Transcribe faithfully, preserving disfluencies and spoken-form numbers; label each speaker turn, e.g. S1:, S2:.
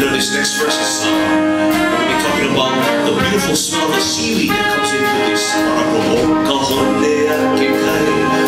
S1: know, this next verse is uh, we're going to be talking about the beautiful smell of the seaweed that comes in with this. Para provoca honea que cae.